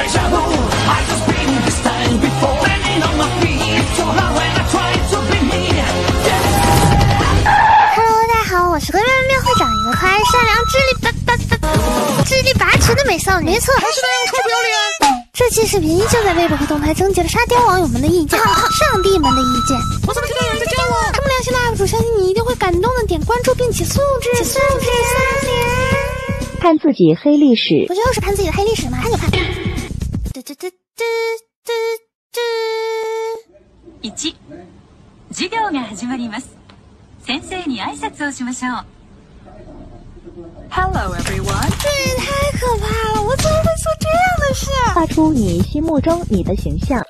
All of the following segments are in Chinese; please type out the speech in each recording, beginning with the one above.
deja vu. I just been this time before. Standing on my feet, it's so hard when I try to be me. Hello， 大家好，我是面面会长，一个可爱、善良、智力拔群的美少女。没错，还是那样臭不要脸。这期视频依旧在微博和动态征集了沙雕网友们的意见，上帝们的意见。我怎么听到有人在叫我？这么良心的 UP 主，相信你一定会感动的，点关注并且素质3连。 看自己黑历史， 不就是看自己的黑历史吗？看就看。 1、授業が始まります。先生に挨拶をしましょう。Hello everyone。 这也太可怕了！我怎么会做这样的事？ 画出你心目中你的形象。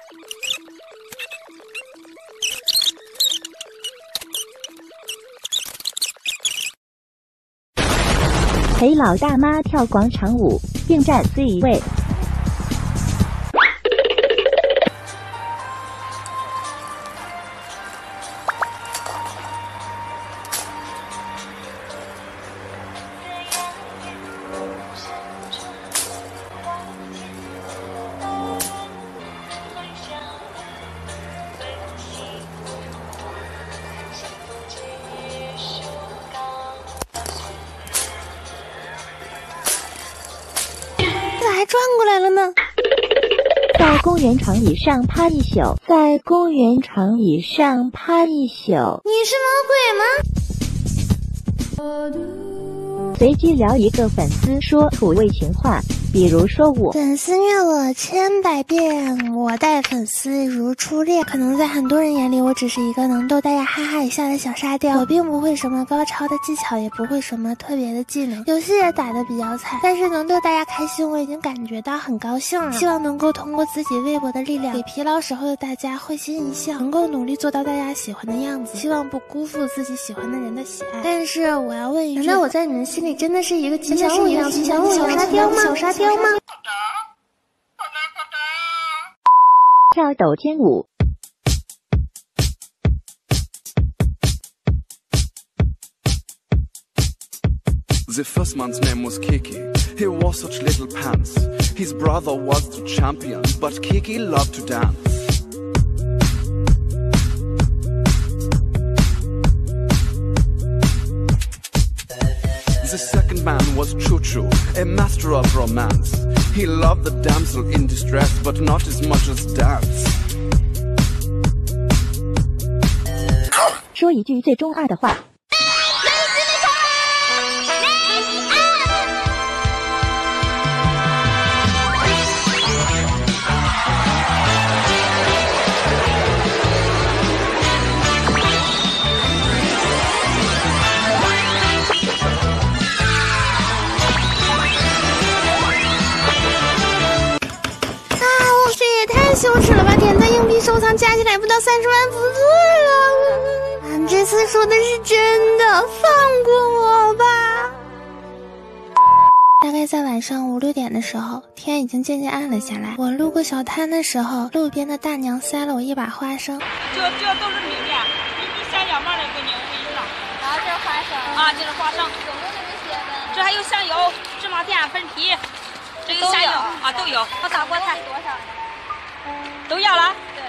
陪老大妈跳广场舞，并占 C 位。 还转过来了呢！ 在公园长椅上趴一宿，在公园长椅上趴一宿。 你是魔鬼吗？ 随机聊一个粉丝说土味情话，比如说我粉丝虐我千百遍，我待粉丝如初恋。可能在很多人眼里，我只是一个能逗大家哈哈一笑的小沙雕。我并不会什么高超的技巧，也不会什么特别的技能，游戏也打得比较惨，但是能逗大家开心，我已经感觉到很高兴了。希望能够通过自己微薄的力量，给疲劳时候的大家会心一笑，能够努力做到大家喜欢的样子，希望不辜负自己喜欢的人的喜爱。但是我要问一句，难道我在你们心里真的是一个吉祥物一样吉祥的小沙雕吗？小沙雕吗？ 跳抖肩舞。 The first man's name was Kiki. He wore such little pants. His brother was the champion, but Kiki loved to dance. The second man was Choo Choo, a master of romance. He loved the damsel in distress, but not as much as dance. 说一句最中二的话。 太羞耻了吧！点赞、硬币、收藏加起来不到30万，不对了。这次说的是真的，放过我吧。大概在晚上5、6点的时候，天已经渐渐暗了下来。我路过小摊的时候，路边的大娘塞了我一把花生。 这都是米面，你想要嘛的给你，我给你了。 然后这是花生啊，这是花生。 总共就这些呗。 这还有香油、芝麻片、粉皮，这有香油啊，都有。 我大锅菜多少呀？ 都要了？ 对。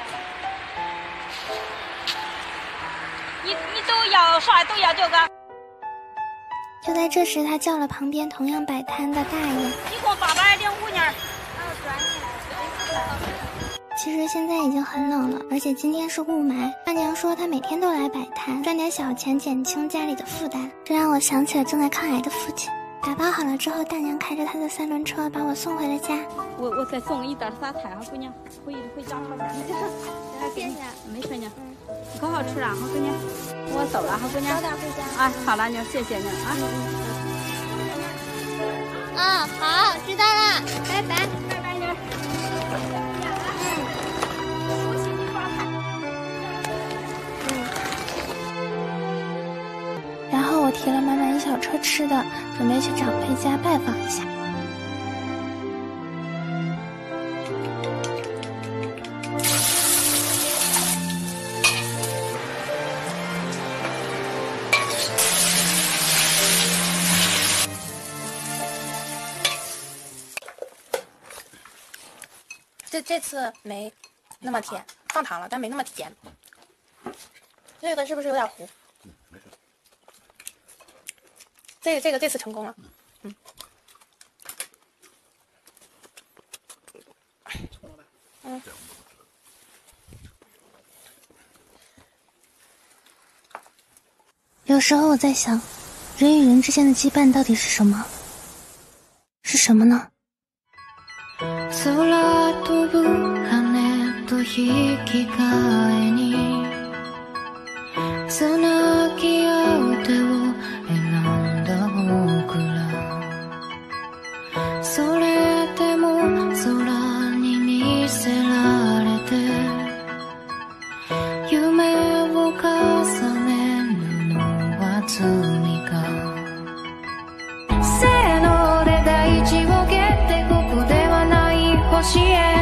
你都要啥？都要这个。 就在这时，他叫了旁边同样摆摊的大爷。 一共800零5年。 还有转你。 其实现在已经很冷了，而且今天是雾霾。大娘说她每天都来摆摊，赚点小钱减轻家里的负担。这让我想起了正在抗癌的父亲。打包好了之后，大娘开着她的3轮车把我送回了家。 我再送一袋沙菜哈，姑娘，回家好点。 谢谢。 没事呢。可好吃了哈，姑娘。我走了哈，姑娘。 早点回家。 啊，好了，娘，谢谢你啊。 啊，好，知道了，拜拜， 拜拜，娘。 然后我提了满满一小车吃的，准备去长辈家拜访一下。 这次没那么甜，放糖了，但没那么甜。这个是不是有点糊？ 没事。 这次成功了。 有時候我在想，人與人之間的羈絆到底是什麼？是什麼呢？ 空飛ぶ羽と引き換えにつなぎ合う手を選んだ僕らそれでも空に見せられて夢を重ねるのは罪かせーので大地を蹴ってここではない星へ